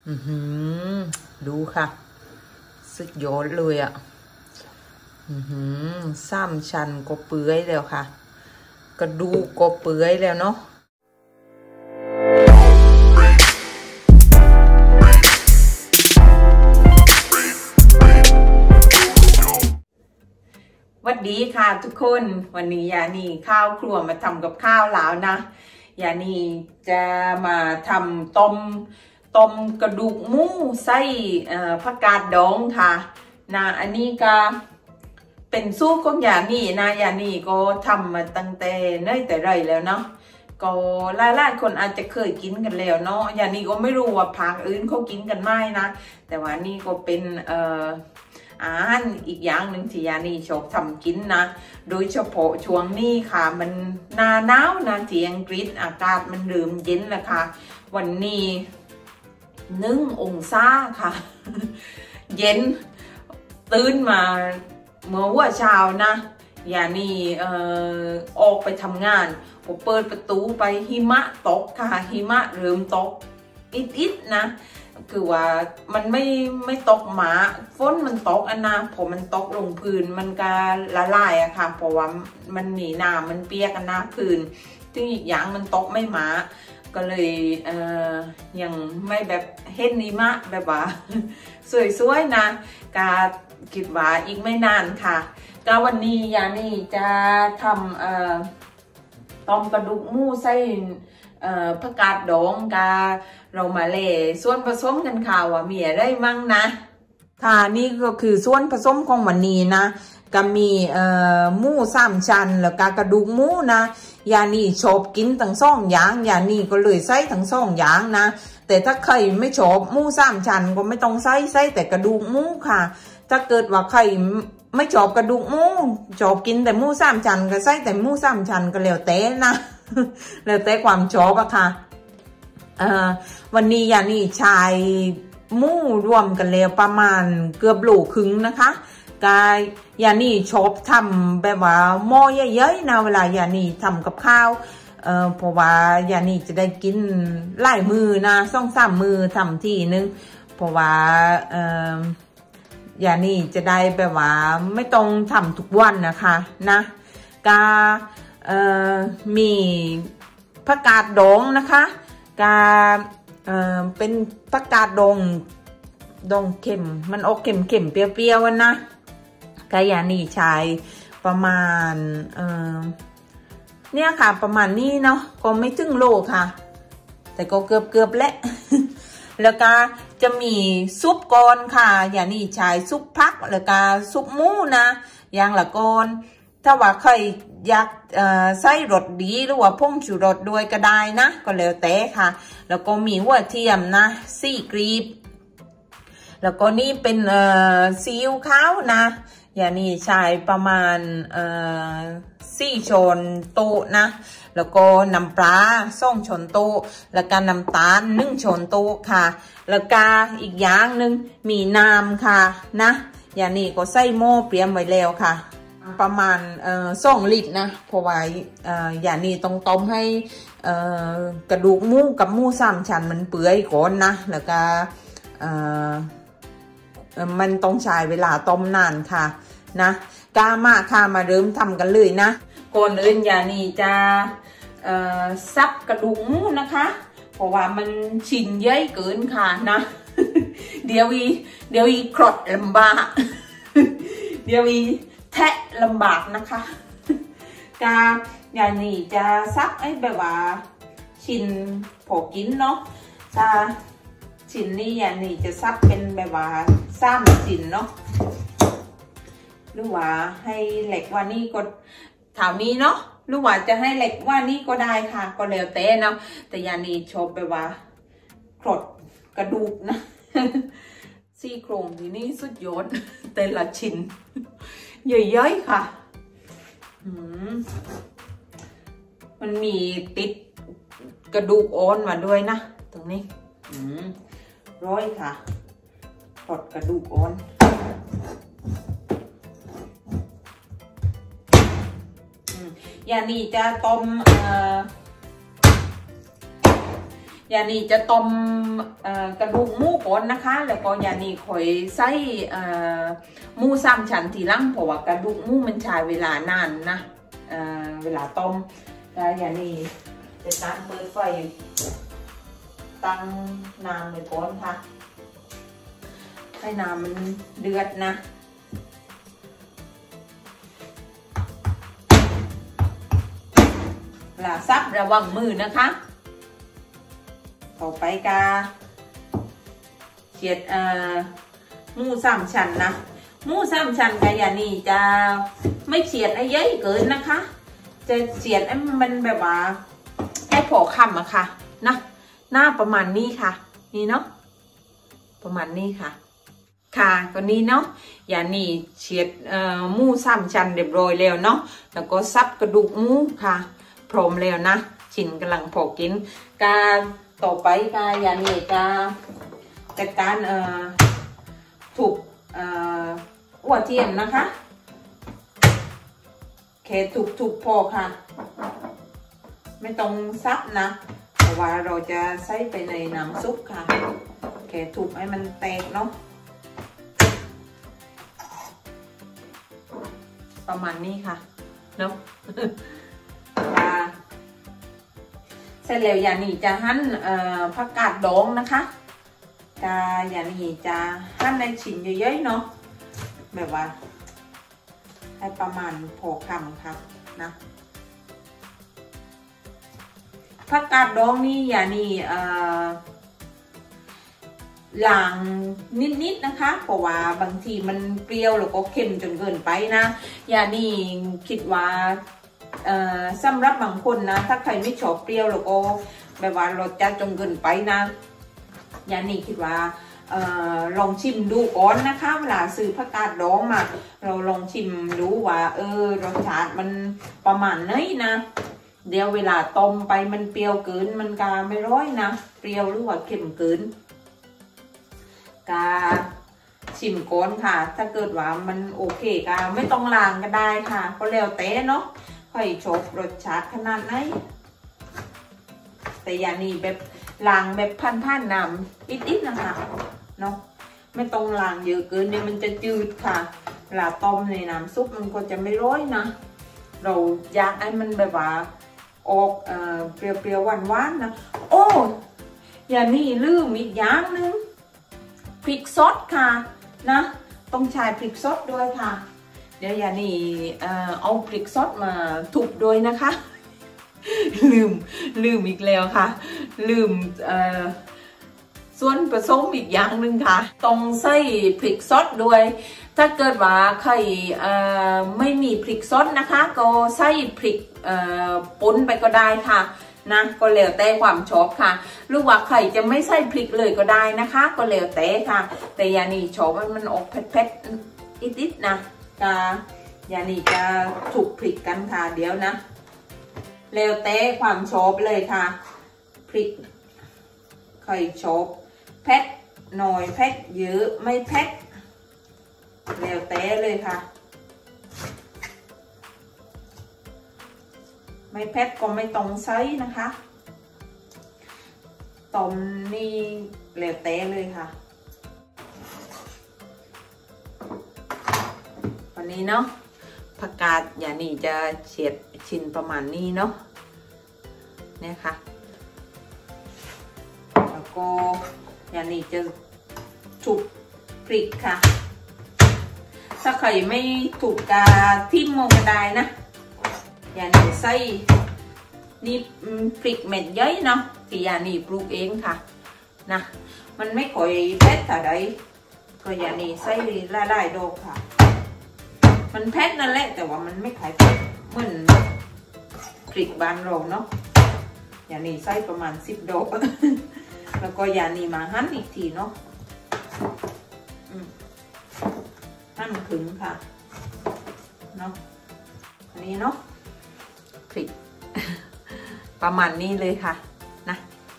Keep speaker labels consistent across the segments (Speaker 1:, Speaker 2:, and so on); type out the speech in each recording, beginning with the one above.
Speaker 1: ดูค่ะสุดยอดเลยอ่ะซ้ำชันก็เปื่อยแล้วค่ะกระดูกก็เปื่อยแล้วเนาะสวัสดีค่ะทุกคนวันนี้ยานีข้าวครัวมาทำกับข้าวแล้วนะยานีจะมาทำต้มกระดูกหมูไส้ผักกาดดองค่ะนะอันนี้ก็เป็นสูตรของยานีนะยานีก็ทำมาตั้งแต่เนิ่นแต่ไรแล้วเนาะก็หลายๆคนอาจจะเคยกินกันแล้วเนาะยานีก็ไม่รู้ว่าภาคอื่นเขากินกันไหมนะแต่ว่านี่ก็เป็นอาหารอีกอย่างหนึ่งที่ยานีชอบทำกินนะโดยเฉพาะช่วงนี้ค่ะมันหน้าหนาวนะที่อังกฤษอากาศมันเริ่มเย็นแล้วค่ะวันนี้1 องศาค่ะ เย็นตื่นมาเมื่อว่าเช้านะยานีออกไปทำงานผมเปิดประตูไปหิมะตกค่ะหิมะเริ่มตกอิดๆนะคือว่ามันไม่ตกหมาฝนมันตกอันนะพอมันตกลงพื้นมันก็ละลายอะค่ะเพราะว่ามันหนีน้ำมันเปียกกันนะพื้นซึ่งอีกอย่างมันตกไม่หมาก็เลยยังไม่แบบเห็นหิมะแบบว่าสวยๆนะกาคิดว่าอีกไม่นานค่ะก็วันนี้ยานี่จะทำต้มกระดูกหมูใส่ผักกาดดองกาเรามาเล่ส่วนผสมกันค่ะว่ามีอะไรมั่งนะค่ะนี่ก็คือส่วนผสมของวันนี้นะก็มีหมู3 ชั้นแล้วก็กระดูกหมูนะยานี่ชอบกินทั้ง2 อย่างยานี่ก็เลยใส่ทั้ง2 อย่างนะแต่ถ้าใครไม่ชอบหมู3 ชั้นก็ไม่ต้องใส่แต่กระดูกหมูค่ะถ้าเกิดว่าใครไม่ชอบกระดูกหมูชอบกินแต่หมู3 ชั้นก็ใส่แต่หมู3 ชั้นก็แล้วแต่นะแล้วแต่ความชอบอะค่ะวันนี้ยานี่ใช้หมูรวมกันแล้วประมาณเกือบโลครึ่งนะคะกายยานี่ชอบทำแบบว่าหม้อเยอะๆนะเวลายานี่ทำกับข้าวเพราะว่ายานี่จะได้กินหลายมือนะ2-3 มือทำทีนึงเพราะว่ายานี่จะได้แบบว่าไม่ต้องทำทุกวันนะคะนะกามีผักกาดดองนะคะกาเป็นผักกาดดองเค็มมันออกเค็มเปรี้ยวๆนะกายานี่ใช้ประมาณเนี่ยค่ะประมาณนี้เนาะก็ไม่ถึงโลค่ะแต่ก็เกือบแล้ว แล้วก็จะมีซุปก้อนค่ะอย่างนี้ใช้ซุปผักแล้วก็ซุปหมูนะอย่างละก้อนถ้าว่าใครอยากใส่รสดีหรือว่าผงชูรสด้วยก็ได้นะก็แล้วแต่ค่ะแล้วก็มีหัวเทียมนะ4 กลีบแล้วก็นี่เป็นซีอิ๊วขาวนะอย่างนี้ใช้ประมาณ4 ช้อนโต๊ะนะแล้วก็น้ำปลา2 ช้อนโต๊ะแล้วก็น้ำตาล1 ช้อนโต๊ะค่ะแล้วก็อีกอย่างหนึ่งมีน้ำค่ะนะอย่างนี้ก็ใส่หม้อเตรียมไว้แล้วค่ะประมาณ2 ลิตรนะเพราะว่าอย่างนี้ต้องต้มให้กระดูกหมูกับหมู3 ชั้นมันเปื่อยก่อนนะแล้วก็มันต้องใช้เวลาต้มนานค่ะนะกามาค่ะมาเริ่มทำกันเลยนะก่อนอื่นยานี่จะซับกระดูกหมูนะคะเพราะว่ามันชิ้นใหญ่เกินค่ะนะ เดี๋ยวอีครดลำบาก เดี๋ยวอีแทะลำบากนะคะกายานี่จะซับไอ้แบบว่าชิ้นพอกินเนาะถ้าชิ้นนี้ยานี่จะซับเป็นแบบว่า3 ชิ้นเนาะหรือว่าให้เล็กว่านี่ก็ถามนี้เนาะหรือว่าจะให้เล็กว่านี่ก็ได้ค่ะก็แล้วแต่เนาะแต่ยานี่ชอบแบบว่าครดกระดูกนะ ซี่โครงที่นี่สุดยอดแต่ละชิ้นใหญ่ๆค่ะมันมีติดกระดูกอ่อนมาด้วยนะตรงนี้ร้อยค่ะครดกระดูกอ่อนยานี่จะต้มยานีจะต้มกระดูกหมูก่อนนะคะแล้วก็ยานีค่อยใส่หมู3 ชั้นทีหลังเพราะว่ากระดูกหมูมันใช้เวลานานนะเวลาต้มแล้วยานีจะตั้งเปิดไฟตั้งน้ำเลยก่อนค่ะให้น้ำมันเดือดนะเวลาซับระวังมือนะคะต่อไปกาเฉียดหมู3 ชั้นนะหมู3 ชั้นกายานี่จะไม่เฉียดไอ้เยอะเกินนะคะจะเฉียดไอ้มันแบบว่าแค่พอคำอะค่ะนะหน้าประมาณนี้ค่ะนี่เนาะประมาณนี้ค่ะค่ะก็นี้เนาะยานี่เฉียดหมู3 ชั้นเรียบร้อยแล้วเนาะแล้วก็ซับกระดูกหมูค่ะพร้อมแล้วนะชิ้นกำลังพอกินการต่อไปกายานี่จะจัดการถูกหัวเทียมนะคะแค่ถูกพอค่ะไม่ต้องซับนะเพราะว่าเราจะใส่ไปในน้ำซุปค่ะแค่ถูกให้มันแตกเนาะประมาณนี้ค่ะเนาะเสร็จแล้วยานีจะหั่นผักกาดดองนะคะยานีจะหั่นในชิ้นเยอะๆเนาะแบบว่าให้ประมาณพอคำค่ะนะผักกาดดองนี่ยานีล้างนิดๆนะคะเพราะว่าบางทีมันเปรี้ยวแล้วก็เค็มจนเกินไปนะยานีคิดว่าสำหรับบางคนนะถ้าใครไม่ชอบเปรี้ยวแล้วก็แบบว่ารสจัดจนเกินไปนะยานี่คิดว่าลองชิมดูก่อนนะคะเวลาซื้อผักกาดดองมาเราลองชิมดูว่ารสชาติมันประมาณไหนนะเดี๋ยวเวลาต้มไปมันเปรี้ยวเกินมันกาไม่ร้อยนะเปรี้ยวหรือว่าเค็มเกินกาชิมก่อนค่ะถ้าเกิดว่ามันโอเคกาไม่ต้องล้างก็ได้ค่ะก็แล้วแต่เนาะค่อยชอบรสชาติขนาดไหนแต่อย่างนี้แบบล้างแบบพันน้ำอิดๆนะคะเนาะไม่ต้องล้างเยอะเกินเดี๋ยวมันจะจืดค่ะเวลาต้มในน้ำซุปมันก็จะไม่ร้อยนะเราอยากให้มันแบบว่าออกเปรี้ยวๆหวานๆนะโอ้อย่างนี้ลืมอีกอย่างนึงพริกซดค่ะนะต้องใช้พริกซดด้วยค่ะเดี๋ยวยานี่เอาพริกซดมาทุบด้วยนะคะลืมอีกแล้วค่ะลืมส่วนผสมอีกอย่างหนึ่งค่ะต้องใส่พริกซดด้วยถ้าเกิดว่าใครไม่มีพริกซดนะคะก็ใส่พริกป่นไปก็ได้ค่ะนะก็แล้วแต่ความชอบค่ะหรือว่าใครจะไม่ใส่พริกเลยก็ได้นะคะก็แล้วแต่ค่ะแต่ยานี่ชอบมันออกเผ็ดๆนิดๆนะยานี่จะถูกพริกกันค่ะเดี๋ยวนะแล้วแต่ความชอบเลยค่ะพริกใครชอบเผ็ดหน่อยเผ็ดเยอะไม่เผ็ดแล้วแต่เลยค่ะไม่เผ็ดก็ไม่ต้องใส่นะคะต้มนี่แล้วแต่เลยค่ะวันนี้เนาะผักกาดอย่างนี้จะเฉียดชิ้นประมาณนี้เนาะเนี่ยค่ะแล้วก็อย่างนี้จะถูกพริกค่ะถ้าใครไม่ถูกกาทิ่มก็ได้นะอย่างนี้ใส่นี่พริกเม็ดเยอะเนาะที่อย่างนี้ปลูกเองค่ะนะมันไม่ค่อยเผ็ดแต่ใดก็อย่างนี้ใส่หลายๆดอกค่ะมันเผ็ดนั่นแหละแต่ว่ามันไม่ขายเผ็ดเหมือนพริกบ้านเราเนาะอย่างนี้ใส่ประมาณ10 ดอก แล้วก็อย่างนี้มาหั่นอีกทีเนาะหั่นขึงค่ะเนาะอันนี้เนาะพริก ประมาณนี้เลยค่ะนะ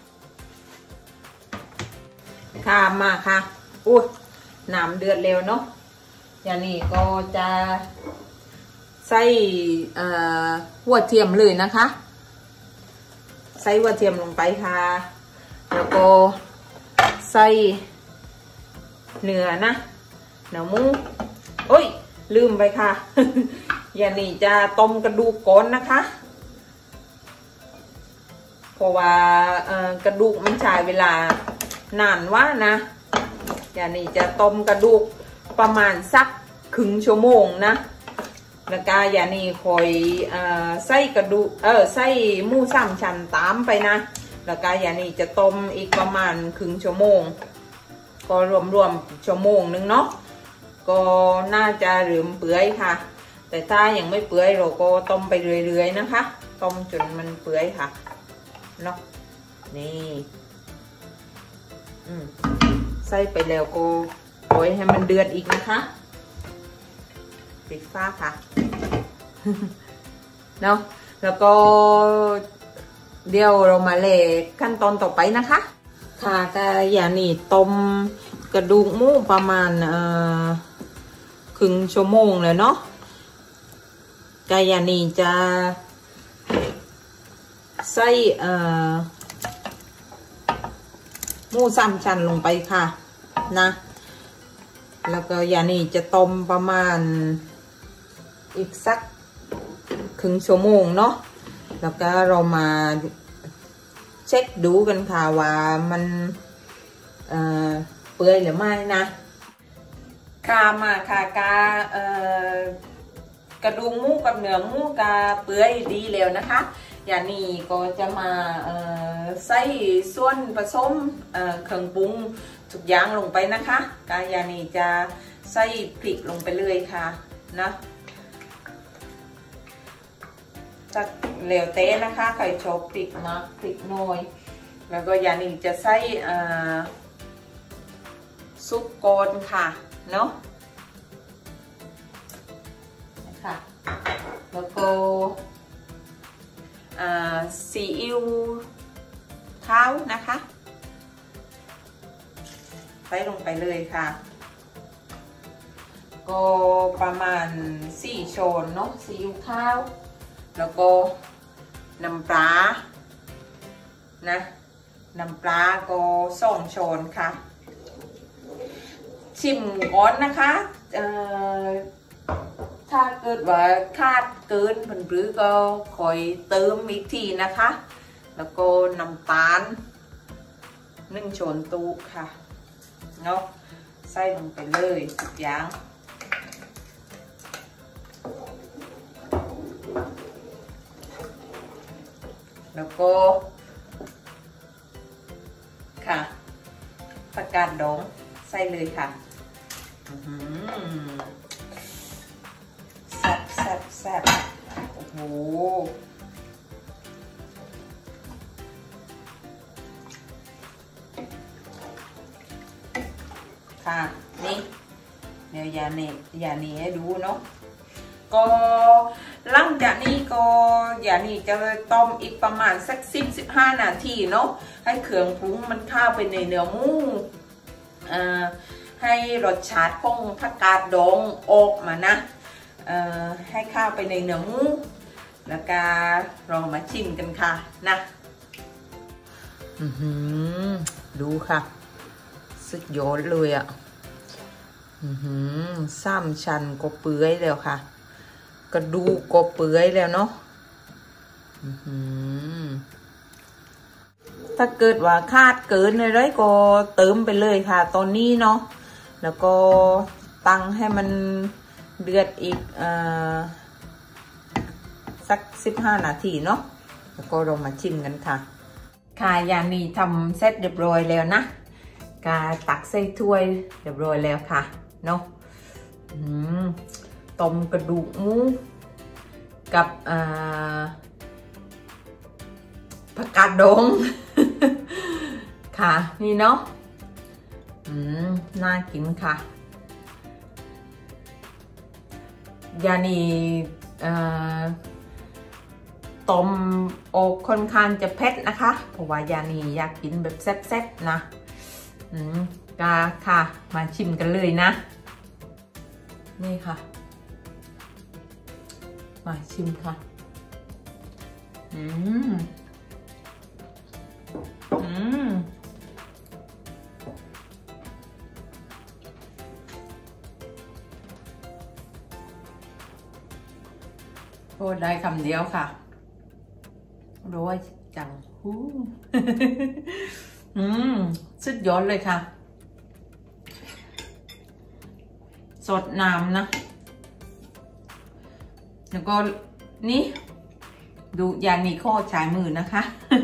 Speaker 1: ค่ะมาค่ะอุ้ยน้ำเดือดเร็วเนาะอย่างนี้ก็จะใส่หัวเทียมเลยนะคะใส่หัวเทียมลงไปค่ะแล้วก็ใส่เนื้อนะเนื้อหมูโอ้ยลืมไปค่ะ อย่างนี้จะต้มกระดูกก่อนนะคะเพราะว่ากระดูกมันใช้เวลานานว่านะอย่างนี้จะต้มกระดูกประมาณสักครึ่งชั่วโมงนะแล้วก็อย่างนี้คอยใส่กระดูกใส่หมูสามชั้นตามไปนะแล้วก็อย่างนี้จะต้มอีกประมาณครึ่งชั่วโมงก็รวมชั่วโมงนึงเนาะก็น่าจะเริ่มเปื่อยค่ะแต่ถ้ายังไม่เปื่อยเราก็ต้มไปเรื่อยๆนะคะต้มจนมันเปื่อยค่ะเนาะนี่ใส่ไปแล้วก็ปล่อยให้มันเดือดอีกนะคะปิดฟ้าค่ะ เนาะแล้วก็เดี๋ยวเรามาเลยขั้นตอนต่อไปนะคะค่ะก็อย่างนี้ต้มกระดูกหมูประมาณครึ่งชั่วโมงเลยเนาะก็อย่างนี้จะใส่หมูสามชั้นลงไปค่ะนะแล้วก็อย่างนี้จะต้มประมาณอีกสักครึ่งชั่วโมงเนาะแล้วก็เรามาเช็คดูกันค่ะว่ามันเปื่อยหรือไม่นะค่ะมาค่ะกระดูกหมูกับเนื้อหมูกาเปื่อยดีแล้วนะคะอย่างนี้ก็จะมาใส่ส่วนผสมเครื่องปรุงทุกอย่างลงไปนะคะกาอย่างนี้จะใส่พริกลงไปเลยค่ะนะสักเหลวเต้นะคะใครชอบพริกมากพริกน้อยแล้วก็อย่างนี้จะใส่ซุปโกนค่ะเนาะค่ะแล้วก็ซีอิ๊วขาวนะคะใส่ลงไปเลยค่ะก็ประมาณ4 ช้อนเนาะซีอิ๊วขาวแล้วก็น้ำปลานะน้ำปลาก็2 ช้อนค่ะชิมก่อนนะคะถ้าเกิดว่าขาดเกินผลหรือก็คอยเติมอีกทีนะคะแล้วก็น้ำตาล1 ช้อนโต๊ะค่ะเนาะใส่ลงไปเลยทุกอย่างแล้วก็ค่ะผักกาดดองใส่เลยค่ะแซ่บโอ้โหค่ะนี่เดี๋ยวยานี่ให้ดูเนาะก็หลังจากนี้ก็อย่างนี้จะต้มอีกประมาณสัก10-15 นาทีเนาะให้เครื่องปรุงมันเข้าไปในเนื้อหมูให้รสชาติของผักกาดดองออกมานะให้เข้าไปในเนื้อหมูแล้วก็เรามาชิมกันค่ะนะดูค่ะสุดยอดเลยอ่ะ3 ชั้นก็เปื่อยแล้วค่ะกระดูกก็เปื่อยแล้วเนาะถ้าเกิดว่าขาดเกินเลยก็เติมไปเลยค่ะตอนนี้เนาะแล้วก็ตั้งให้มันเดือดอีกสัก15 นาทีเนาะแล้วก็เรามาชิมกันค่ะค่ะอย่างนี้ทำเสร็จเรียบร้อยแล้วนะกาตักใส่ถ้วยเรียบร้อยแล้วค่ะเนาะต้มกระดูกหมูกับผักกาดดอง ค่ะนี่เนาะน่ากินค่ะยานีต้มอกค่อนข้างจะเผ็ดนะคะเพราะว่ายานีอยากกินแบบแซ่บๆนะก็ค่ะมาชิมกันเลยนะนี่ค่ะมาชิมค่ะโอ้ได้คำเดียวค่ะร้อยจังหูสุดยอดเลยค่ะสดน้ำนะแล้วก็นี่ดูยานีข้อใช้มือนะคะ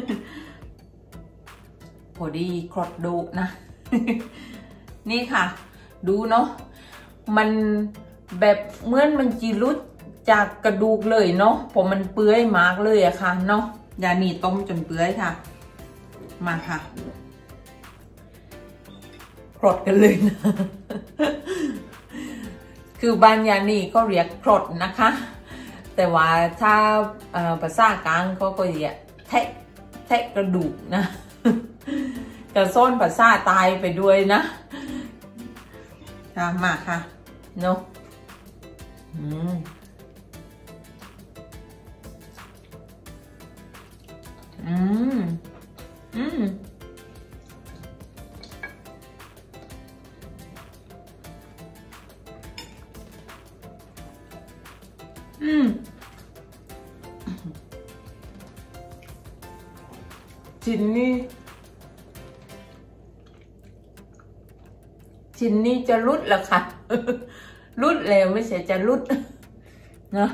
Speaker 1: พอดีครอดดูนะนี่ค่ะดูเนาะมันแบบเหมือนมันจีรุดจากกระดูกเลยเนาะผมมันเปื่อยมากเลยอะค่ะเนาะยานีต้มจนเปื่อยค่ะมาค่ะครอดกันเลยนะคือบ้านยานีก็เรียกครอดนะคะแต่ว่าถ้าภาษากลางเขาก็เรียกแทะกระดูกนะจะซ่อนภาษาตายไปด้วยนะมาค่ะเนาะชิ้นนี้จะรุดแล้วค่ะรุดแล้วไม่ใช่จะรุดนะ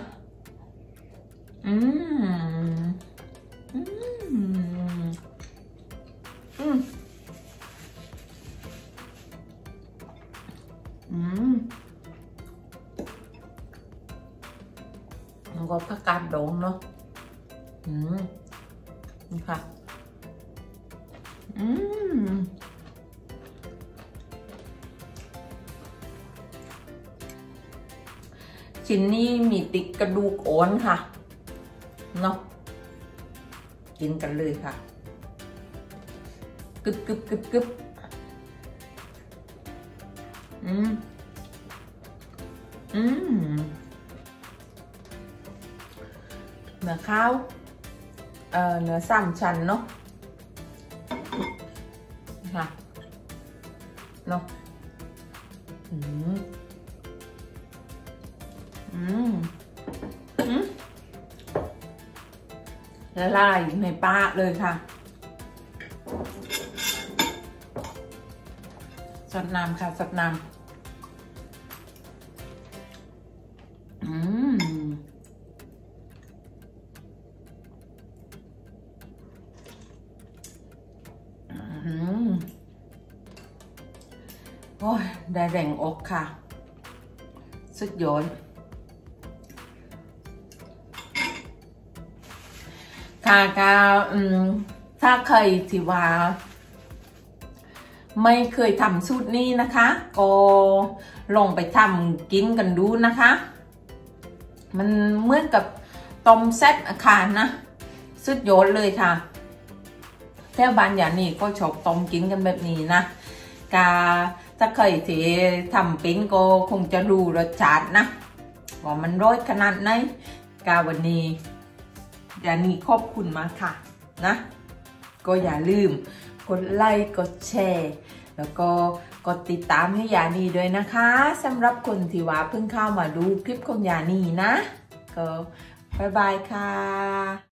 Speaker 1: แล้วก็ผักกาดดองเนาะนี่ค่ะชิ้นนี้มีติดกระดูกอ่อนค่ะเนาะกินกันเลยค่ะกึบเนื้อข้าวเนื้อสามชั้นเนาะค่ะเนาะละลายในปากเลยค่ะสดน้ำค่ะสดน้ำโอ้ยได้แรงอกค่ะสุดยอดค่ะถ้าใครที่ว่าไม่เคยทำสูตรนี้นะคะก็ลองไปทำกินกันดูนะคะมันเหมือนกับต้มแซ่บอาคารนะสุดยอดเลยค่ะแถวบ้านยานีก็ชอบต้มกินกันแบบนี้นะถ้าใครที่ทำเป็นก็คงจะรู้รสชาตินะว่ามันร้อยขนาดไหนวันนี้ยานีขอบคุณมากค่ะนะก็อย่าลืมกดไลค์กดแชร์แล้วก็กดติดตามให้ยานีด้วยนะคะสำหรับคนที่ว่าเพิ่งเข้ามาดูคลิปของยานีนะก็บ๊ายบายค่ะ